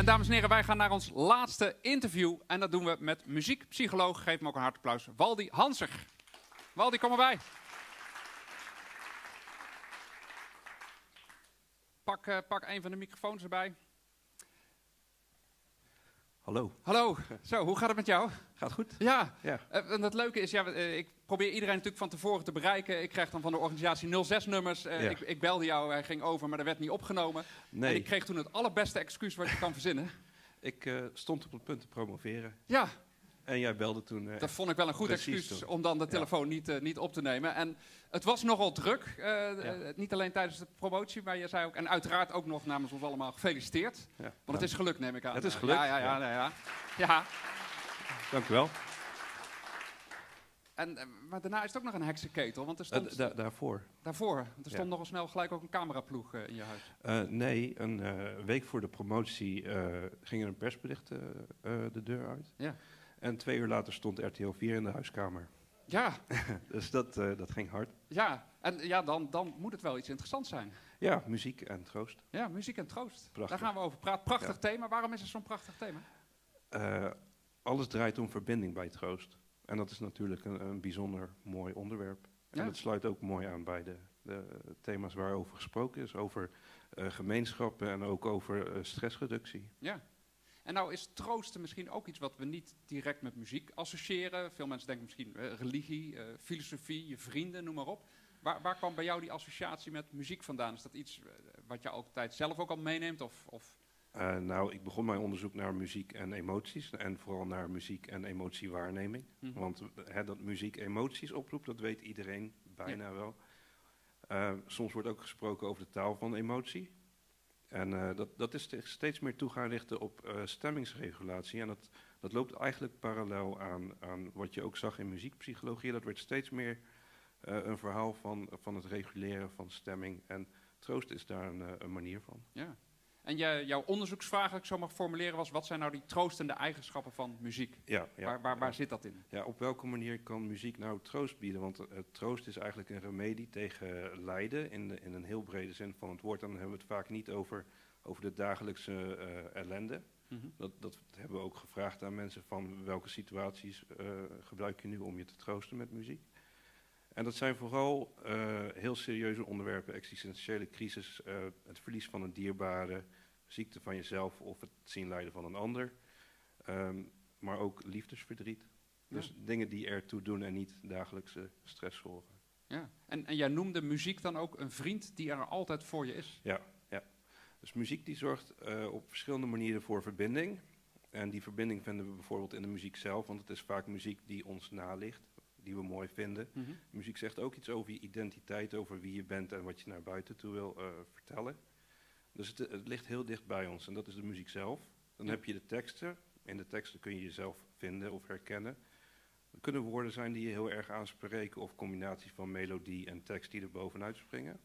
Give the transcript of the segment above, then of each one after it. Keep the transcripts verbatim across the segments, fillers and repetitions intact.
En dames en heren, wij gaan naar ons laatste interview. En dat doen we met muziekpsycholoog. Geef hem ook een hard applaus. Waldy Hanzig. Waldy, kom erbij. Pak, uh, pak een van de microfoons erbij. Hallo. Hallo. Zo, hoe gaat het met jou? Gaat goed? Ja. Ja. Uh, en het leuke is, ja, uh, ik probeer iedereen natuurlijk van tevoren te bereiken. Ik krijg dan van de organisatie nul zes nummers. Uh, Ja. ik, ik belde jou, hij ging over, maar dat werd niet opgenomen. Nee. En ik kreeg toen het allerbeste excuus wat je kan verzinnen. Ik uh, stond op het punt te promoveren. Ja. En jij belde toen. Uh, Dat vond ik wel een goed excuus toen. om dan de telefoon ja. niet, uh, niet op te nemen. En het was nogal druk. Uh, ja. uh, niet alleen tijdens de promotie, maar je zei ook... En uiteraard ook nog namens ons allemaal gefeliciteerd. Ja. Want nou, het is gelukt, neem ik aan. Het is gelukt. Ja, ja, ja. ja, ja. ja. Dank u wel. En, uh, maar daarna is het ook nog een heksenketel. Want er stond... Uh, da daarvoor. Daarvoor. Want er stond ja. nogal snel gelijk ook een cameraploeg uh, in je huis. Uh, nee, een uh, week voor de promotie uh, ging er een persbericht uh, uh, de deur uit. Ja. En twee uur later stond R T L vier in de huiskamer. Ja. Dus dat, uh, dat ging hard. Ja, en ja, dan, dan moet het wel iets interessants zijn. Ja, muziek en troost. Ja, muziek en troost. Prachtig. Daar gaan we over praten. Prachtig ja. thema. Waarom is het zo'n prachtig thema? Uh, alles draait om verbinding bij troost. En dat is natuurlijk een, een bijzonder mooi onderwerp. En Ja. dat sluit ook mooi aan bij de, de thema's waarover gesproken is. Over uh, gemeenschappen en ook over uh, stressreductie. Ja. En nou is troosten misschien ook iets wat we niet direct met muziek associëren. Veel mensen denken misschien uh, religie, uh, filosofie, je vrienden, noem maar op. Waar, waar kwam bij jou die associatie met muziek vandaan? Is dat iets uh, wat je altijd zelf ook al meeneemt? Of, of? Uh, nou, ik begon mijn onderzoek naar muziek en emoties. En vooral naar muziek en emotiewaarneming. Mm-hmm. Want uh, dat muziek emoties oproept, dat weet iedereen bijna ja. wel. Uh, soms wordt ook gesproken over de taal van emotie. En uh, dat, dat is steeds meer toe gaan richten op uh, stemmingsregulatie. En dat, dat loopt eigenlijk parallel aan, aan wat je ook zag in muziekpsychologie. Dat werd steeds meer uh, een verhaal van, van het reguleren van stemming. En troost is daar een, uh, een manier van. Ja. En je, jouw onderzoeksvraag, als ik zo mag formuleren, was: wat zijn nou die troostende eigenschappen van muziek? Ja, ja, waar waar, waar ja. zit dat in? Ja, op welke manier kan muziek nou troost bieden? Want uh, troost is eigenlijk een remedie tegen lijden in, de, in een heel brede zin van het woord. En dan hebben we het vaak niet over, over de dagelijkse uh, ellende. Mm-hmm. dat, dat hebben we ook gevraagd aan mensen van welke situaties uh, gebruik je nu om je te troosten met muziek. En dat zijn vooral uh, heel serieuze onderwerpen, existentiële crisis, uh, het verlies van een dierbare, ziekte van jezelf of het zien lijden van een ander. Um, maar ook liefdesverdriet. Ja. Dus dingen die ertoe doen en niet dagelijkse stress zorgen. Ja. En, en jij noemde muziek dan ook een vriend die er altijd voor je is? Ja, ja. Dus muziek die zorgt uh, op verschillende manieren voor verbinding. En die verbinding vinden we bijvoorbeeld in de muziek zelf, want het is vaak muziek die ons naligt, die we mooi vinden. Mm-hmm. Muziek zegt ook iets over je identiteit, over wie je bent en wat je naar buiten toe wil uh, vertellen. Dus het, het ligt heel dicht bij ons en dat is de muziek zelf. Dan ja. heb je de teksten. In de teksten kun je jezelf vinden of herkennen. Er kunnen woorden zijn die je heel erg aanspreken of combinaties van melodie en tekst die er bovenuit springen.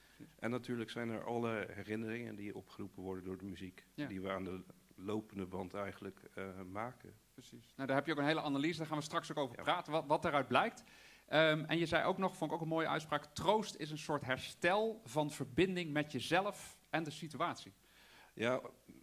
En natuurlijk zijn er alle herinneringen die opgeroepen worden door de muziek, ja. die we aan de lopende band eigenlijk uh, maken. Precies. Nou, daar heb je ook een hele analyse, daar gaan we straks ook over ja. praten, wat, wat daaruit blijkt. Um, en je zei ook nog, vond ik ook een mooie uitspraak, troost is een soort herstel van verbinding met jezelf en de situatie. Ja,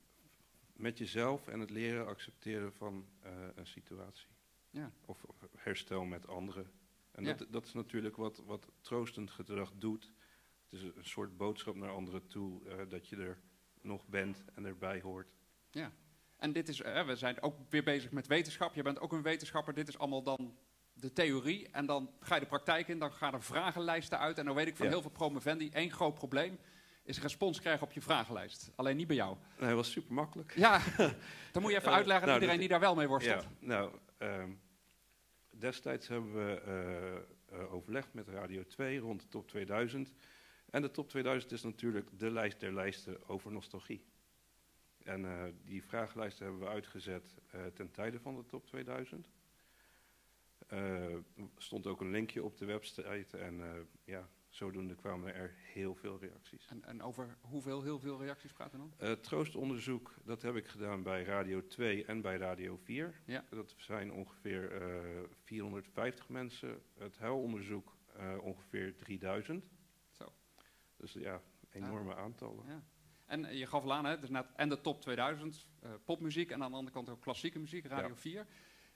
met jezelf en het leren accepteren van uh, een situatie. Ja. Of, of herstel met anderen. En ja. dat, dat is natuurlijk wat, wat troostend gedrag doet. Het is een soort boodschap naar anderen toe, uh, dat je er nog bent en erbij hoort. Ja, en dit is, uh, we zijn ook weer bezig met wetenschap. Je bent ook een wetenschapper. Dit is allemaal dan de theorie. En dan ga je de praktijk in, dan gaan er vragenlijsten uit. En dan weet ik van ja. heel veel promovendi, één groot probleem is respons krijgen op je vragenlijst. Alleen niet bij jou. Nee, dat was super makkelijk. Ja, dan moet je even uitleggen aan uh, nou, iedereen die daar wel mee worstelt. Ja, nou, um, destijds hebben we uh, uh, overlegd met Radio twee rond de top tweeduizend. En de top tweeduizend is natuurlijk de lijst der lijsten over nostalgie. En uh, die vragenlijsten hebben we uitgezet uh, ten tijde van de top tweeduizend. Er uh, stond ook een linkje op de website en uh, ja, zodoende kwamen er heel veel reacties. En, en over hoeveel, heel veel reacties praten we dan? Uh, troostonderzoek, dat heb ik gedaan bij Radio twee en bij Radio vier. Ja. Dat zijn ongeveer uh, vierhonderdvijftig mensen. Het huilonderzoek uh, ongeveer drieduizend. Zo. Dus ja, enorme ja. aantallen. Ja. En uh, je gaf al aan, hè, dus net en de top tweeduizend, uh, popmuziek en aan de andere kant ook klassieke muziek, Radio ja. vier.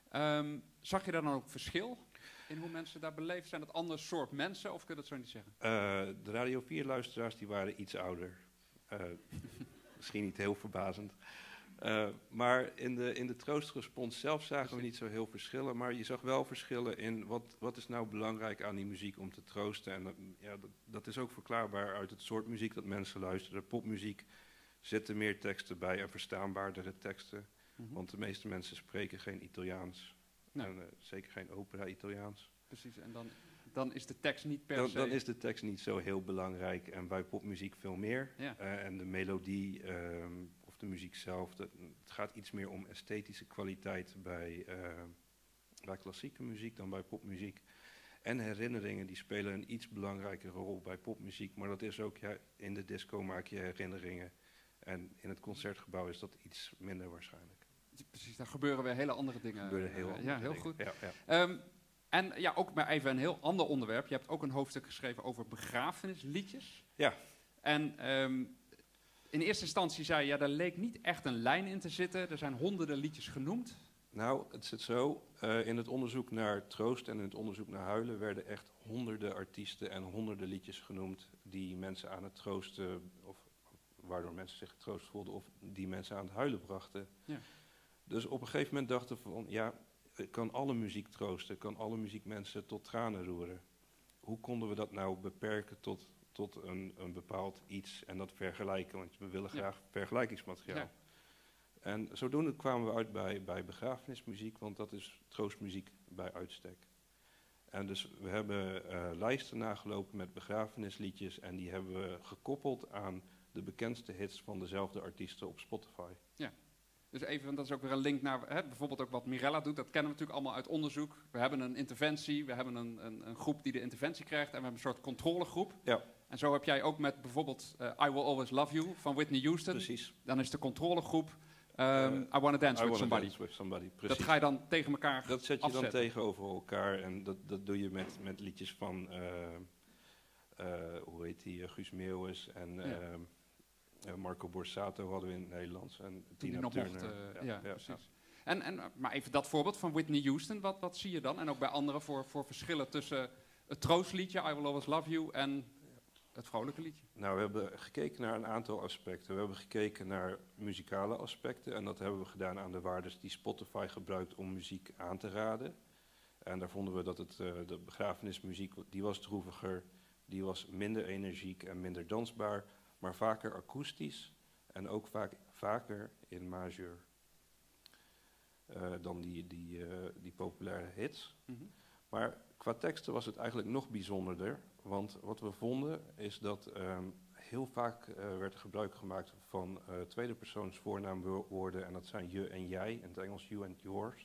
Um, zag je daar dan ook verschil in hoe mensen daar beleefd? Zijn het ander soort mensen of kun je dat zo niet zeggen? Uh, de Radio vier luisteraars die waren iets ouder. Uh, misschien niet heel verbazend. Uh, maar in de, in de troostrespons zelf zagen we niet zo heel verschillen. Maar je zag wel verschillen in wat, wat is nou belangrijk aan die muziek om te troosten. En uh, ja, dat, dat is ook verklaarbaar uit het soort muziek dat mensen luisteren. Popmuziek zitten meer teksten bij en verstaanbaardere teksten. Mm-hmm. Want de meeste mensen spreken geen Italiaans. Nee. En uh, zeker geen opera-Italiaans. Precies, en dan, dan is de tekst niet per dan, se... Dan is de tekst niet zo heel belangrijk. En bij popmuziek veel meer. Ja. Uh, en de melodie... Uh, de muziek zelf, dat, het gaat iets meer om esthetische kwaliteit bij, uh, bij klassieke muziek dan bij popmuziek. En herinneringen die spelen een iets belangrijkere rol bij popmuziek, maar dat is ook, ja, in de disco maak je herinneringen en in het concertgebouw is dat iets minder waarschijnlijk. Precies, daar gebeuren weer hele andere dingen. Gebeuren heel uh, andere ja, heel dingen. goed. Ja, ja. Um, en ja, ook maar even een heel ander onderwerp. Je hebt ook een hoofdstuk geschreven over begrafenisliedjes. Ja. En... Um, in eerste instantie zei je, ja, daar leek niet echt een lijn in te zitten. Er zijn honderden liedjes genoemd. Nou, het zit zo. Uh, in het onderzoek naar troost en in het onderzoek naar huilen werden echt honderden artiesten en honderden liedjes genoemd die mensen aan het troosten, of waardoor mensen zich getroost voelden, of die mensen aan het huilen brachten. Ja. Dus op een gegeven moment dachten we van, ja, kan alle muziek troosten, kan alle muziek mensen tot tranen roeren. Hoe konden we dat nou beperken tot... tot een, een bepaald iets en dat vergelijken, want we willen graag ja. vergelijkingsmateriaal. Ja. En zodoende kwamen we uit bij, bij begrafenismuziek, want dat is troostmuziek bij uitstek. En dus we hebben uh, lijsten nagelopen met begrafenisliedjes en die hebben we gekoppeld aan de bekendste hits van dezelfde artiesten op Spotify. Ja. Dus even, dat is ook weer een link naar hè, bijvoorbeeld ook wat Mirella doet. Dat kennen we natuurlijk allemaal uit onderzoek. We hebben een interventie, we hebben een, een, een groep die de interventie krijgt en we hebben een soort controlegroep. Ja. En zo heb jij ook met bijvoorbeeld uh, I Will Always Love You van Whitney Houston. Precies. Dan is de controlegroep um, uh, I Wanna Dance, I with, somebody. dance with Somebody. Dat ga je dan tegen elkaar Dat zet je afzetten. dan tegenover elkaar en dat, dat doe je met, met liedjes van, uh, uh, hoe heet die, uh, Guus Meeuwis en... Uh, ja. Uh, Marco Borsato hadden we in het Nederlands en Tina nog Turner. Mocht, uh, ja, ja, ja, precies. Ja. En, en, maar even dat voorbeeld van Whitney Houston, wat, wat zie je dan? En ook bij anderen voor, voor verschillen tussen het troostliedje, I Will Always Love You, en het vrolijke liedje? Nou, we hebben gekeken naar een aantal aspecten. We hebben gekeken naar muzikale aspecten en dat hebben we gedaan aan de waardes die Spotify gebruikt om muziek aan te raden. En daar vonden we dat het, uh, de begrafenismuziek, die was droeviger, die was minder energiek en minder dansbaar, maar vaker akoestisch en ook vaak, vaker in majeur uh, dan die, die, uh, die populaire hits. Mm-hmm. Maar qua teksten was het eigenlijk nog bijzonderder, want wat we vonden is dat um, heel vaak uh, werd gebruik gemaakt van uh, tweede persoons voornaamwoorden en dat zijn je en jij, in het Engels you and yours.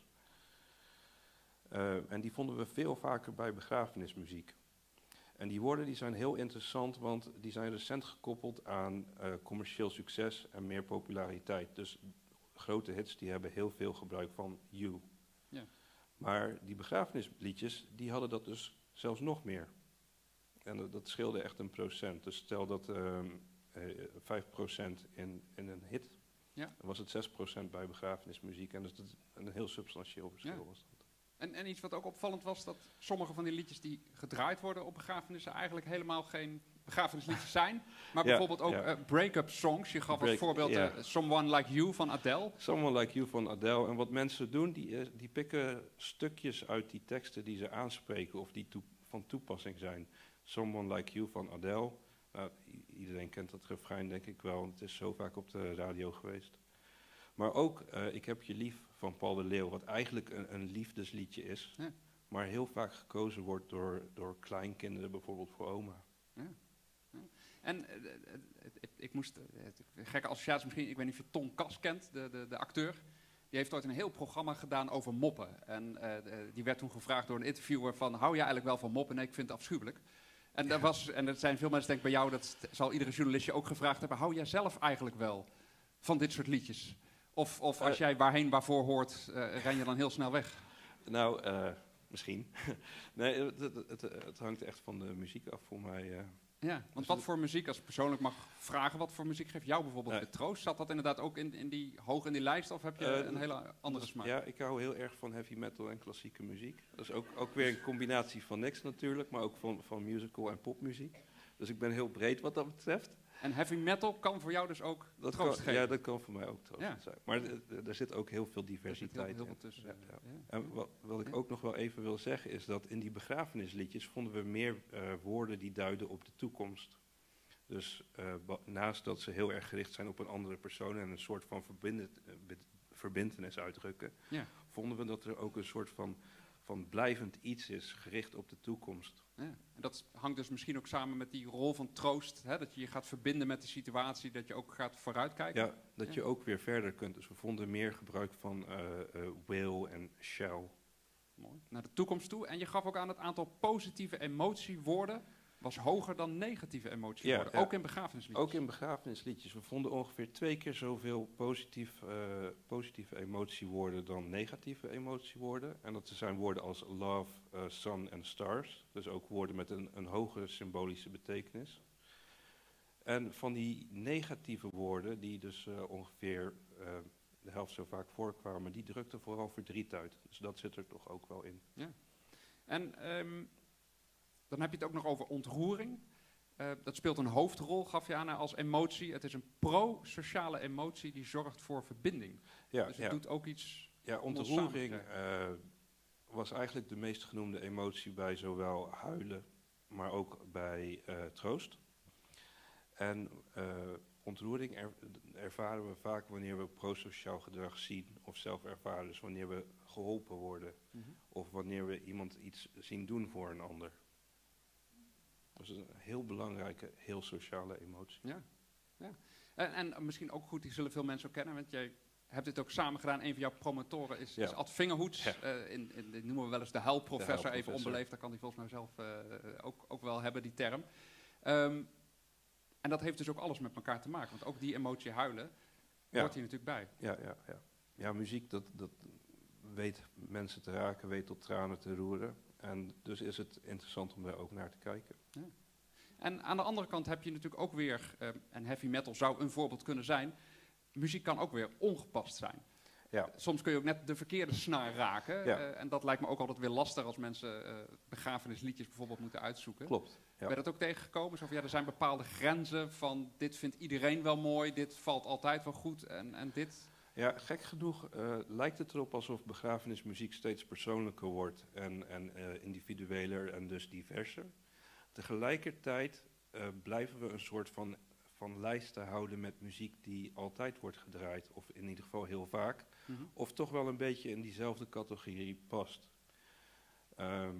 Uh, en die vonden we veel vaker bij begrafenismuziek. En die woorden die zijn heel interessant, want die zijn recent gekoppeld aan uh, commercieel succes en meer populariteit. Dus grote hits die hebben heel veel gebruik van you. Ja. Maar die begrafenisliedjes, die hadden dat dus zelfs nog meer. En dat, dat scheelde echt een procent. Dus stel dat um, uh, vijf procent in, in een hit, ja. Dan was het zes procent bij begrafenismuziek. En dus dat is een heel substantieel verschil ja. was dat. En, en iets wat ook opvallend was, dat sommige van die liedjes die gedraaid worden op begrafenissen eigenlijk helemaal geen begrafenisliedjes zijn. Maar ja, bijvoorbeeld ook ja. uh, break-up songs. Je gaf Break, als voorbeeld ja. uh, Someone Like You van Adele. Someone Like You van Adele. En wat mensen doen, die, uh, die pikken stukjes uit die teksten die ze aanspreken of die toe, van toepassing zijn. Someone Like You van Adele. Nou, i- iedereen kent dat refrein denk ik wel. Het is zo vaak op de radio geweest. Maar ook uh, Ik heb je lief van Paul de Leeuw, wat eigenlijk een, een liefdesliedje is, ja. maar heel vaak gekozen wordt door, door kleinkinderen, bijvoorbeeld voor oma. Ja. Ja. En uh, ik, ik moest, uh, gekke associatie misschien, ik weet niet of je Tom Kas kent, de, de, de acteur. Die heeft ooit een heel programma gedaan over moppen. En uh, de, die werd toen gevraagd door een interviewer van, hou je eigenlijk wel van moppen? Nee, ik vind het afschuwelijk. En, daar was, en er zijn veel mensen, denk ik bij jou, dat zal iedere journalist je ook gevraagd hebben, hou jij zelf eigenlijk wel van dit soort liedjes? Of, of als jij waarheen waarvoor hoort, uh, ren je dan heel snel weg? Nou, uh, misschien. nee, het, het, het, het hangt echt van de muziek af voor mij. Uh. Ja, want Dus wat het- voor muziek, als ik persoonlijk mag vragen, wat voor muziek geeft jou bijvoorbeeld Ja. weer troost? Zat dat inderdaad ook in, in die, hoog in die lijst of heb je Eh, een hele andere Dus, smaak? ja, ik hou heel erg van heavy metal en klassieke muziek. Dat is ook, ook weer een combinatie van niks natuurlijk, maar ook van, van musical en popmuziek. Dus ik ben heel breed wat dat betreft. En heavy metal kan voor jou dus ook Dat troost kan, geven? ja, dat kan voor mij ook troost Ja. zijn. Maar d- d- er zit ook heel veel Er zit diversiteit heel, heel in. veel tussen. Ja, eh, ja. ja. En wat, wat ik Ja. ook nog wel even wil zeggen is dat in die begrafenisliedjes vonden we meer eh, woorden die duiden op de toekomst. Dus eh, ba- naast dat ze heel erg gericht zijn op een andere persoon en een soort van verbindet, eh, be- verbintenis uitdrukken, Ja. vonden we dat er ook een soort van, van blijvend iets is gericht op de toekomst. Ja. En dat hangt dus misschien ook samen met die rol van troost. Hè? Dat je je gaat verbinden met de situatie, dat je ook gaat vooruitkijken. Ja, dat je ook weer verder kunt. Dus we vonden meer gebruik van eh, eh, will en shall. Mooi. Naar de toekomst toe. En je gaf ook aan het aantal positieve emotiewoorden was hoger dan negatieve emotiewoorden. Ja, ja. Ook in begrafenisliedjes. Ook in begrafenisliedjes. We vonden ongeveer twee keer zoveel positief, eh, positieve emotiewoorden dan negatieve emotiewoorden. En dat zijn woorden als love, eh, sun en stars. Dus ook woorden met een, een hogere symbolische betekenis. En van die negatieve woorden, die dus eh, ongeveer eh, de helft zo vaak voorkwamen, die drukten vooral verdriet uit. Dus dat zit er toch ook wel in. En ehm, dan heb je het ook nog over ontroering. Eh, dat speelt een hoofdrol, gaf je aan, als emotie. Het is een pro-sociale emotie die zorgt voor verbinding. Ja, dus het ja. doet ook iets... Ja, om ons ontroering samen te eh, was eigenlijk de meest genoemde emotie bij zowel huilen, maar ook bij eh, troost. En eh, ontroering er- ervaren we vaak wanneer we prosociaal gedrag zien of zelf ervaren. Dus wanneer we geholpen worden Mhm. of wanneer we iemand iets zien doen voor een ander. Dat is een heel belangrijke, heel sociale emotie. Ja, ja. En, en misschien ook goed, die zullen veel mensen ook kennen, want jij hebt dit ook samen gedaan. Een van jouw promotoren is, Ja. is Ad Vingerhoets. Ja. Eh, in, in, dit noemen we wel eens de huilprofessor, De huilprofessor. even onbeleefd. Dat kan hij volgens mij zelf eh, ook, ook wel hebben, die term. Ehm, en dat heeft dus ook alles met elkaar te maken, want ook die emotie huilen Ja. hoort hier natuurlijk bij. Ja, ja, ja. Ja, muziek dat, dat weet mensen te raken, weet tot tranen te roeren. En dus is het interessant om daar ook naar te kijken. En aan de andere kant heb je natuurlijk ook weer, eh, en heavy metal zou een voorbeeld kunnen zijn, muziek kan ook weer ongepast zijn. Ja. Soms kun je ook net de verkeerde snaar raken. Ja. eh, en dat lijkt me ook altijd weer lastig als mensen eh, begrafenisliedjes bijvoorbeeld moeten uitzoeken. Klopt. Ja. Ben je dat ook tegengekomen? Zo van, ja, er zijn bepaalde grenzen van dit vindt iedereen wel mooi, dit valt altijd wel goed en, en dit... Ja, gek genoeg eh, lijkt het erop alsof begrafenismuziek steeds persoonlijker wordt en, en eh, individueler en dus diverser. Tegelijkertijd eh, blijven we een soort van, van lijsten houden met muziek die altijd wordt gedraaid, of in ieder geval heel vaak, Mhm. of toch wel een beetje in diezelfde categorie past. Ehm,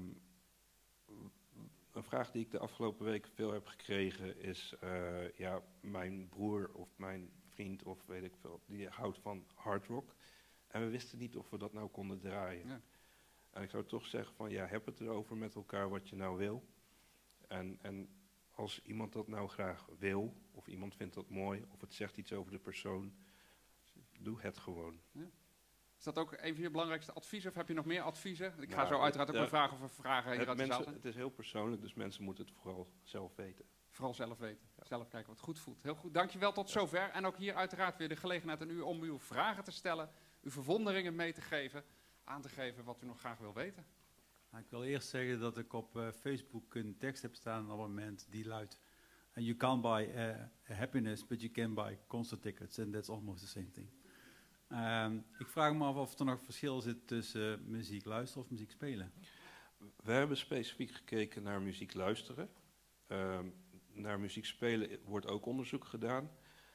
een vraag die ik de afgelopen week veel heb gekregen is, eh, ja, mijn broer of mijn vriend of weet ik veel, die houdt van hard rock. En we wisten niet of we dat nou konden draaien. Ja. En ik zou toch zeggen van, ja, heb het erover met elkaar wat je nou wil. En, en als iemand dat nou graag wil, of iemand vindt dat mooi, of het zegt iets over de persoon, doe het gewoon. Is dat ook een van je belangrijkste adviezen of heb je nog meer adviezen? Ik ga Nou, zo uiteraard ook ja, weer vragen of er vragen hier Het, uit de zaal mensen, zijn. het is heel persoonlijk, dus mensen moeten het vooral zelf weten. Vooral zelf weten. Zelf kijken wat goed voelt. Heel goed, dankjewel tot zover. En ook hier uiteraard weer de gelegenheid aan u om uw vragen te stellen, uw verwonderingen mee te geven, aan te geven wat u nog graag wil weten. Nou, ik wil eerst zeggen dat ik op uh, Facebook een tekst heb staan op het moment die luidt: uh, You can't buy uh, happiness, but you can buy concert tickets, and that's almost the same thing. Um, ik vraag me af of er nog verschil zit tussen uh, muziek luisteren of muziek spelen. We hebben specifiek gekeken naar muziek luisteren. Um, naar muziek spelen wordt ook onderzoek gedaan.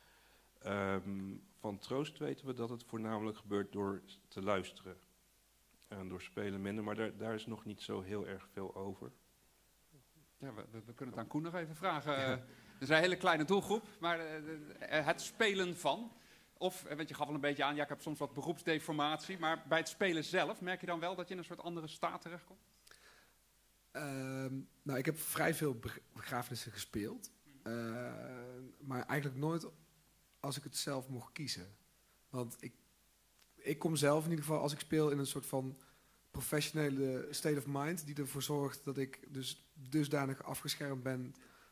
Um, van troost weten we dat het voornamelijk gebeurt door te luisteren. En door spelen minder, maar daar, daar is nog niet zo heel erg veel over. Ja, we, we, we kunnen het aan Koen nog even vragen. Ja. Het is een hele kleine doelgroep, maar uh, uh, het spelen van. Of, want je gaf al een beetje aan, ja, ik heb soms wat beroepsdeformatie. Maar bij het spelen zelf, merk je dan wel dat je in een soort andere staat terechtkomt? Uh, nou, ik heb vrij veel begrafenissen gespeeld. Uh, maar eigenlijk nooit als ik het zelf mocht kiezen. Want ik, ik kom zelf in ieder geval, als ik speel, in een soort van professionele state of mind die ervoor zorgt dat ik dus dusdanig afgeschermd ben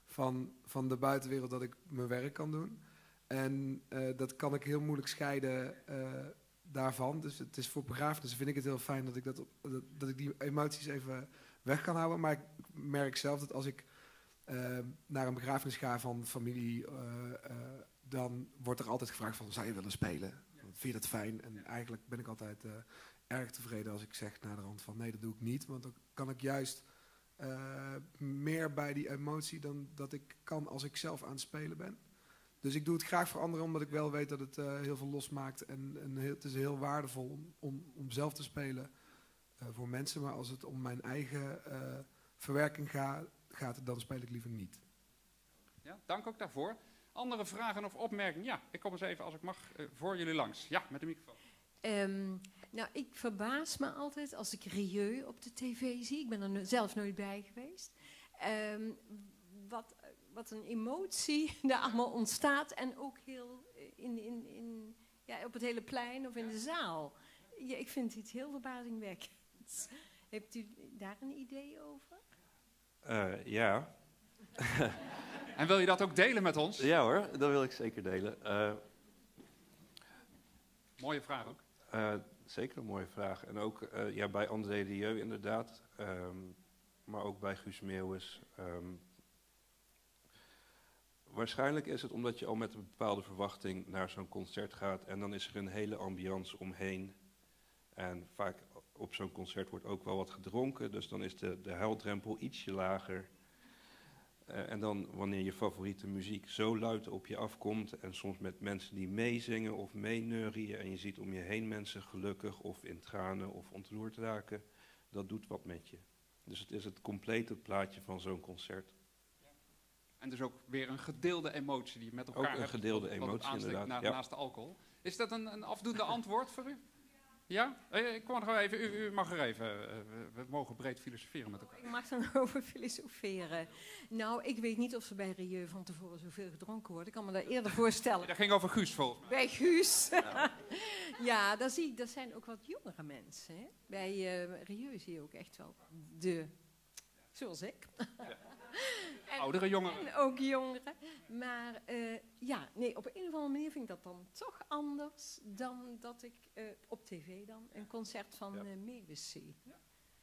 van, van de buitenwereld dat ik mijn werk kan doen. En uh, dat kan ik heel moeilijk scheiden uh, daarvan. Dus het is voor begrafenissen vind ik het heel fijn dat ik, dat, dat, dat ik die emoties even weg kan houden. Maar ik merk zelf dat als ik uh, naar een begrafenis ga van familie, uh, uh, dan wordt er altijd gevraagd van, zou je willen spelen? Vind je dat fijn? En eigenlijk ben ik altijd uh, erg tevreden als ik zeg naar de rand van, nee, dat doe ik niet. Want dan kan ik juist uh, meer bij die emotie dan dat ik kan als ik zelf aan het spelen ben. Dus ik doe het graag voor anderen, omdat ik wel weet dat het uh, heel veel losmaakt. En, en heel, het is heel waardevol om, om, om zelf te spelen uh, voor mensen. Maar als het om mijn eigen uh, verwerking ga, gaat, dan speel ik liever niet. Ja, dank ook daarvoor. Andere vragen of opmerkingen? Ja, ik kom eens even, als ik mag, uh, voor jullie langs. Ja, met de microfoon. Um, nou, ik verbaas me altijd als ik Rieu op de tv zie. Ik ben er no- zelf nooit bij geweest. Um, wat... Wat een emotie daar allemaal ontstaat. En ook heel in, in, in, ja, op het hele plein of in de zaal. Ja, ik vind het heel verbazingwekkend. Hebt u daar een idee over? Uh, ja. En wil je dat ook delen met ons? Ja hoor, dat wil ik zeker delen. Uh, mooie vraag ook. Uh, zeker een mooie vraag. En ook uh, ja, bij André Rieu inderdaad. Um, maar ook bij Guus Meeuwis. Um, Waarschijnlijk is het omdat je al met een bepaalde verwachting naar zo'n concert gaat en dan is er een hele ambiance omheen. En vaak op zo'n concert wordt ook wel wat gedronken, dus dan is de, de huildrempel ietsje lager. Uh, en dan wanneer je favoriete muziek zo luid op je afkomt en soms met mensen die meezingen of meeneurien en je ziet om je heen mensen gelukkig of in tranen of ontroerd raken, dat doet wat met je. Dus het is het complete plaatje van zo'n concert. En dus ook weer een gedeelde emotie die je met elkaar ook hebt. Ook een gedeelde wat, emotie, wat inderdaad. Na, ja. Naast de alcohol. Is dat een, een afdoende antwoord voor u? Ja? Ik kom er gewoon even. U, u mag er even. Uh, we, we mogen breed filosoferen met elkaar. Ik mag dan over filosoferen. Nou, ik weet niet of ze bij Rieu van tevoren zoveel gedronken wordt. Ik kan me dat eerder voorstellen. Dat ging over Guus volgens mij. Bij Guus. Ja, ja daar zie ik, dat zijn ook wat jongere mensen. Hè? Bij uh, Rieu zie je ook echt wel de... Zoals ik. Ja. En, oudere jongeren. En ook jongeren. Maar uh, ja, nee, op een of andere manier vind ik dat dan toch anders dan dat ik uh, op tv dan een concert van ja. uh, Meeuwis zie. Ja.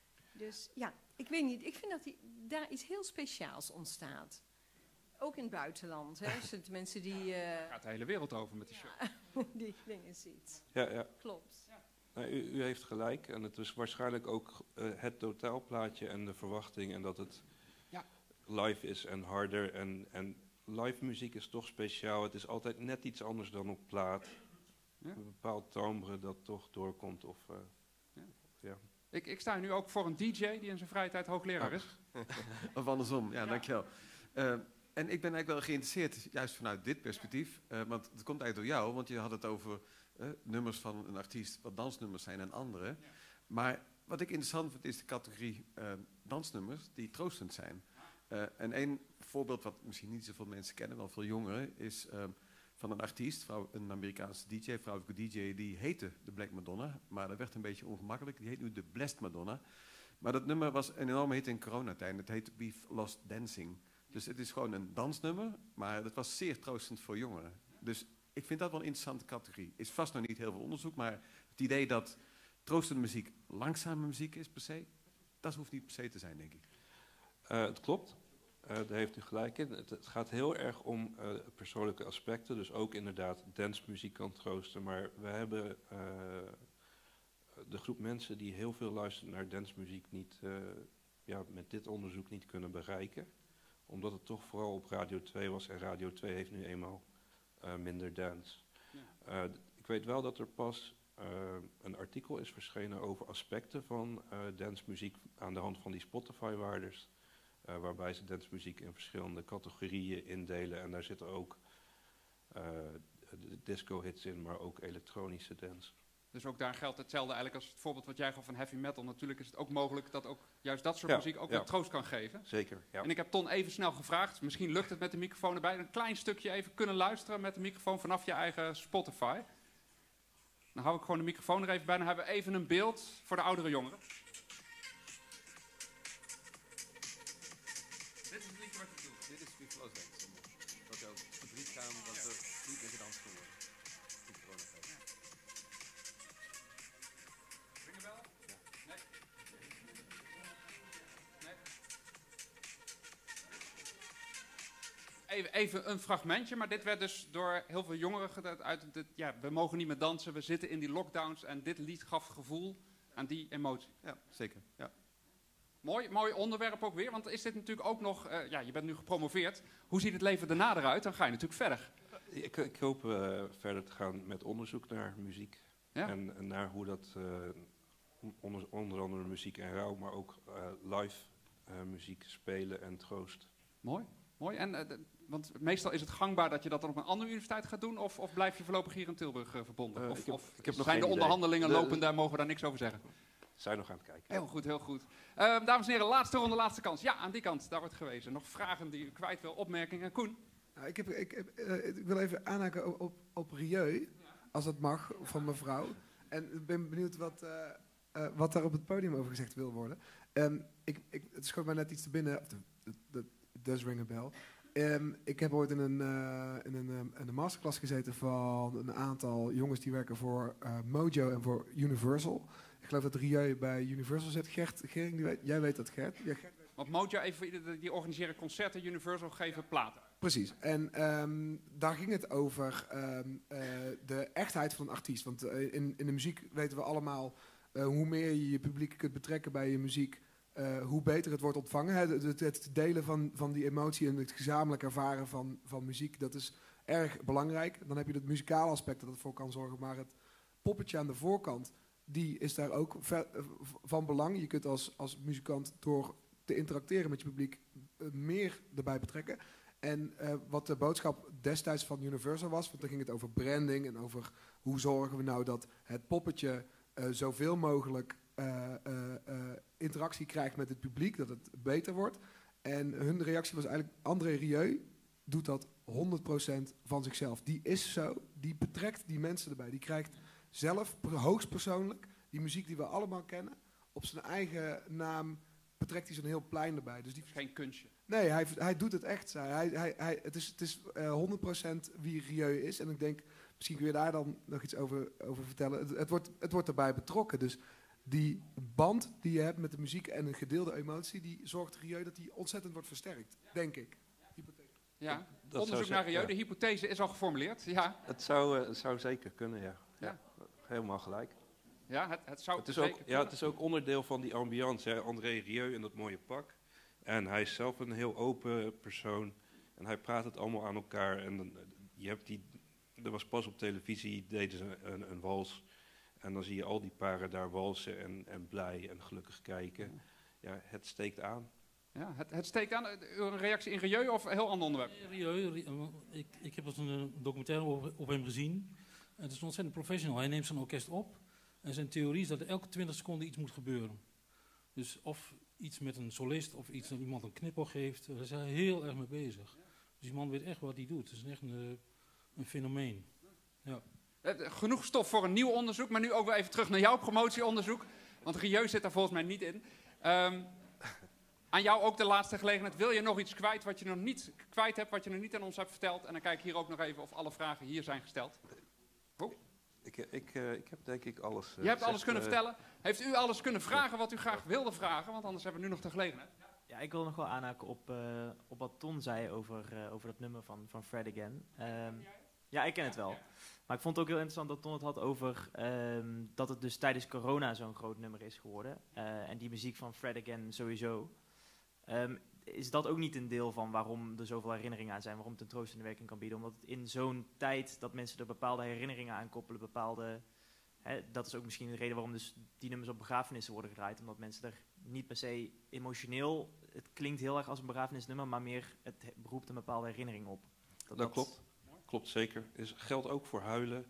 Dus ja, ik weet niet. Ik vind dat die, daar iets heel speciaals ontstaat. Ook in het buitenland. Hè. Er zijn mensen die... Uh, gaat de hele wereld over met die show. Ja, die dingen ziet. Ja, ja. Klopt. Ja. Nou, u, u heeft gelijk. En het is waarschijnlijk ook uh, het totaalplaatje en de verwachting. En dat het ja. live is en harder. En, en live muziek is toch speciaal. Het is altijd net iets anders dan op plaat. Ja. Een bepaald timbre dat toch doorkomt. Of, uh, ja. Ja. Ik, ik sta nu ook voor een D J die in zijn vrije tijd hoogleraar is. Of andersom, ja, ja. dankjewel. Uh, en ik ben eigenlijk wel geïnteresseerd, juist vanuit dit perspectief. Uh, want het komt eigenlijk door jou, want je had het over uh, nummers van een artiest, wat dansnummers zijn en andere. Ja. Maar wat ik interessant vind, is de categorie uh, dansnummers die troostend zijn. Uh, en één voorbeeld wat misschien niet zoveel mensen kennen, wel veel jongeren, is uh, van een artiest, vrouw, een Amerikaanse D J, vrouwelijke D J, die heette de Black Madonna. Maar dat werd een beetje ongemakkelijk, die heet nu de Blessed Madonna. Maar dat nummer was een enorme hit in coronatijd. Het heet We've Lost Dancing. Dus het is gewoon een dansnummer, maar dat was zeer troostend voor jongeren. Dus ik vind dat wel een interessante categorie. Is vast nog niet heel veel onderzoek, maar het idee dat troostende muziek langzame muziek is per se, dat hoeft niet per se te zijn, denk ik. Uh, het klopt, uh, daar heeft u gelijk in. Het, het gaat heel erg om uh, persoonlijke aspecten, dus ook inderdaad dancemuziek kan troosten. Maar we hebben uh, de groep mensen die heel veel luisteren naar dancemuziek niet, uh, ja, met dit onderzoek niet kunnen bereiken. Omdat het toch vooral op Radio twee was en Radio twee heeft nu eenmaal uh, minder dance. Ja. Uh, ik weet wel dat er pas uh, een artikel is verschenen over aspecten van uh, dancemuziek aan de hand van die Spotify-waardes. Uh, waarbij ze dancemuziek in verschillende categorieën indelen. En daar zitten ook uh, de disco-hits in, maar ook elektronische dance. Dus ook daar geldt hetzelfde eigenlijk als het voorbeeld wat jij gaf van heavy metal. Natuurlijk is het ook mogelijk dat ook juist dat soort ja, muziek ook ja. weer troost kan geven. Zeker, ja. En ik heb Ton even snel gevraagd, misschien lukt het met de microfoon erbij, een klein stukje even kunnen luisteren met de microfoon vanaf je eigen Spotify. Dan hou ik gewoon de microfoon er even bij, dan hebben we even een beeld voor de oudere jongeren. Dit is het liedje wat je doet. Dit is omdat er niet meer gedanst kon worden. In de coronatijd. Ring een bel? Nee. Nee. Even, even een fragmentje, maar dit werd dus door heel veel jongeren gedaan uit dit, ja, we mogen niet meer dansen, we zitten in die lockdowns en dit lied gaf gevoel aan die emotie. Ja, zeker. Ja. Mooi, mooi onderwerp ook weer, want is dit natuurlijk ook nog, uh, ja, je bent nu gepromoveerd. Hoe ziet het leven daarna eruit? Dan ga je natuurlijk verder. Ik, ik hoop uh, verder te gaan met onderzoek naar muziek. Ja. En, en naar hoe dat, uh, onder, onder andere muziek en rouw, maar ook uh, live uh, muziek spelen en troost. Mooi, mooi. En, uh, de, want meestal is het gangbaar dat je dat dan op een andere universiteit gaat doen, of, of blijf je voorlopig hier in Tilburg uh, verbonden? Uh, of ik heb, of ik heb zijn de onderhandelingen idee. lopend, daar mogen we daar niks over zeggen? Zijn nog aan het kijken. Heel goed, heel goed. Uh, dames en heren, laatste ronde, laatste kans. Ja, aan die kant, daar wordt gewezen. Nog vragen die u kwijt wil, opmerkingen. Koen? Nou, ik, heb, ik, heb, uh, ik wil even aanhaken op, op, op Rieu, als dat mag, van mevrouw. En ik ben benieuwd wat, uh, uh, wat daar op het podium over gezegd wil worden. Um, ik, ik, het schoot mij net iets te binnen, of dat does ring a bell. Um, ik heb ooit in een, uh, in, een, um, in een masterclass gezeten van een aantal jongens die werken voor uh, Mojo en voor Universal. Ik geloof dat Rieu bij Universal zit. Gert, Gering, die weet, jij weet dat, Gert. Ja, Gert. Want Mojo, even, die organiseren concerten, Universal geven platen. Precies. En um, daar ging het over um, uh, de echtheid van een artiest. Want uh, in, in de muziek weten we allemaal, uh, hoe meer je je publiek kunt betrekken bij je muziek, uh, hoe beter het wordt ontvangen. Het, het, het delen van, van die emotie en het gezamenlijk ervaren van, van muziek, dat is erg belangrijk. Dan heb je het muzikale aspect dat ervoor kan zorgen, maar het poppetje aan de voorkant, die is daar ook ver, uh, van belang. Je kunt als, als muzikant door te interacteren met je publiek uh, meer erbij betrekken. En uh, wat de boodschap destijds van Universal was, want dan ging het over branding en over hoe zorgen we nou dat het poppetje uh, zoveel mogelijk uh, uh, uh, interactie krijgt met het publiek, dat het beter wordt. En hun reactie was eigenlijk, André Rieu doet dat honderd procent van zichzelf. Die is zo, die betrekt die mensen erbij. Die krijgt zelf, hoogstpersoonlijk, die muziek die we allemaal kennen, op zijn eigen naam betrekt hij zo'n heel plein erbij. Dus die... Geen kunstje. Nee, hij, hij doet het echt. Hij, hij, hij, het is, het is uh, honderd procent wie Rieu is. En ik denk, misschien kun je daar dan nog iets over, over vertellen. Het, het, wordt, het wordt erbij betrokken. Dus die band die je hebt met de muziek en een gedeelde emotie, die zorgt Rieu dat die ontzettend wordt versterkt. Denk ik. Hypothese. Ja, Dat onderzoek naar Rieu. Ja. De hypothese is al geformuleerd. Ja. Het zou, uh, het zou zeker kunnen, ja. Ja. ja. Helemaal gelijk. Ja, het, het zou het is zeker ook, ja, het is ook onderdeel van die ambiance. Hè. André Rieu in dat mooie pak. En hij is zelf een heel open persoon. En hij praat het allemaal aan elkaar. En dan, je hebt die, er was pas op televisie, deden ze een, een wals. En dan zie je al die paren daar walsen en, en blij en gelukkig kijken. Ja, het steekt aan. Ja, het, het steekt aan. Een reactie in Rieu of een heel ander onderwerp? Rieu, ik, ik heb dus een documentaire op, op hem gezien. Het is ontzettend professional. Hij neemt zijn orkest op. En zijn theorie is dat er elke twintig seconden iets moet gebeuren. Dus of iets met een solist of iets dat iemand een knipoog geeft. Daar is hij heel erg mee bezig. Dus die man weet echt wat hij doet. Het is echt een, een fenomeen. Ja. Genoeg stof voor een nieuw onderzoek, maar nu ook weer even terug naar jouw promotieonderzoek. Want Rieu zit daar volgens mij niet in. Um, aan jou ook de laatste gelegenheid. Wil je nog iets kwijt wat je nog niet kwijt hebt, wat je nog niet aan ons hebt verteld? En dan kijk ik hier ook nog even of alle vragen hier zijn gesteld. Oh. Ik, ik, uh, ik heb denk ik alles... Uh, je hebt alles gezegd, kunnen uh, vertellen. Heeft u alles kunnen vragen wat u graag wilde vragen? Want anders hebben we nu nog de gelegenheid. Ja, ik wil nog wel aanhaken op, uh, op wat Ton zei over, uh, over dat nummer van, van Fred Again. Um, ja, ik ken het wel. Maar ik vond het ook heel interessant dat Ton het had over um, dat het dus tijdens corona zo'n groot nummer is geworden. Uh, en die muziek van Fred Again sowieso. Um, is dat ook niet een deel van waarom er zoveel herinneringen aan zijn, waarom het een troostende werking kan bieden? Omdat het in zo'n tijd dat mensen er bepaalde herinneringen aan koppelen, bepaalde... Hè, dat is ook misschien de reden waarom dus die nummers op begrafenissen worden gedraaid. Omdat mensen er niet per se emotioneel... Het klinkt heel erg als een begrafenisnummer, maar meer het beroept een bepaalde herinnering op. Dat, dat dat klopt. Klopt zeker. Is, geldt ook voor huilen.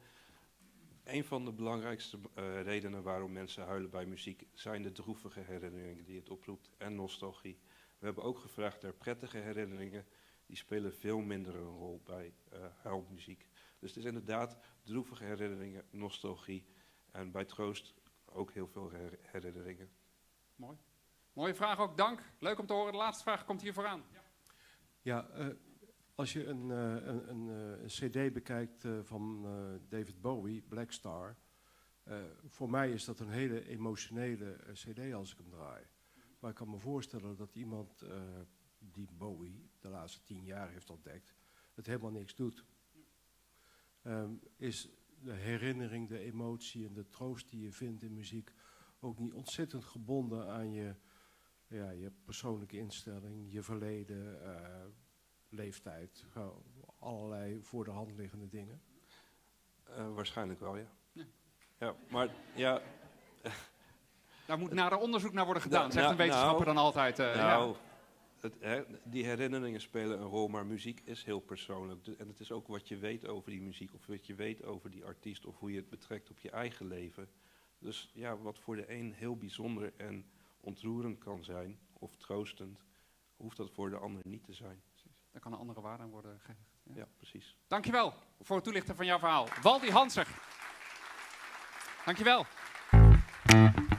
Een van de belangrijkste uh, redenen waarom mensen huilen bij muziek zijn de droevige herinneringen die het oproept en nostalgie. We hebben ook gevraagd naar prettige herinneringen. Die spelen veel minder een rol bij uh, huilmuziek. Dus het is inderdaad droevige herinneringen, nostalgie. En bij troost ook heel veel her- herinneringen. Mooi. Mooie vraag ook, dank. Leuk om te horen. De laatste vraag komt hier vooraan. Ja, ja uh, Als je een, uh, een, een, uh, een cd bekijkt uh, van uh, David Bowie, Black Star, uh, voor mij is dat een hele emotionele uh, cd als ik hem draai. Maar ik kan me voorstellen dat iemand uh, die Bowie de laatste tien jaar heeft ontdekt, het helemaal niks doet. Um, is de herinnering, de emotie en de troost die je vindt in muziek ook niet ontzettend gebonden aan je, ja, je persoonlijke instelling, je verleden, uh, leeftijd, allerlei voor de hand liggende dingen? Uh, waarschijnlijk wel, ja. Ja, ja maar ja... Daar moet nader onderzoek naar worden gedaan, nou, zegt een wetenschapper nou, dan altijd. Uh, nou, ja. het, hè, die herinneringen spelen een rol, maar muziek is heel persoonlijk. De, en het is ook wat je weet over die muziek, of wat je weet over die artiest, of hoe je het betrekt op je eigen leven. Dus ja, wat voor de een heel bijzonder en ontroerend kan zijn, of troostend, hoeft dat voor de ander niet te zijn. Daar kan een andere waarde aan worden gegeven. Ja. Ja, precies. Dankjewel voor het toelichten van jouw verhaal. Waldy Hanser. Dankjewel.